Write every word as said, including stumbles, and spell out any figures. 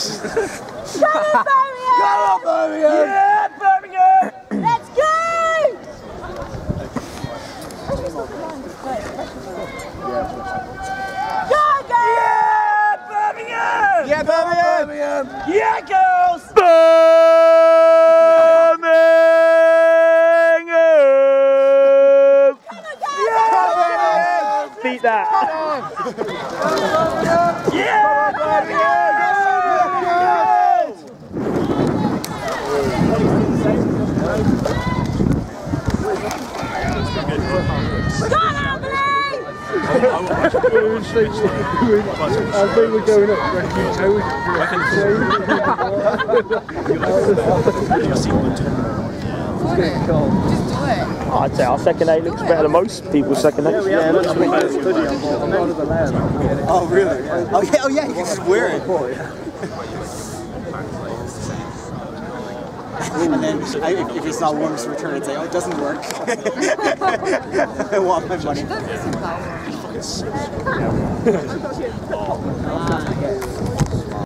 Come on, Birmingham! Come on, Birmingham! Yeah, Birmingham! Let's go! Go, go! Yeah, Birmingham! Yeah, Birmingham! Yeah, girls! Birmingham! Yeah! Beat that! Yeah, Birmingham! Go on, Anthony! I think we're going up. I'd say our second eight looks better than most people's second eight. Yeah, it looks better. Oh, really? Oh, yeah, oh, yeah, you can just wear it. And then I, if it's not warm, just return it and say, oh, it doesn't work. I want my money.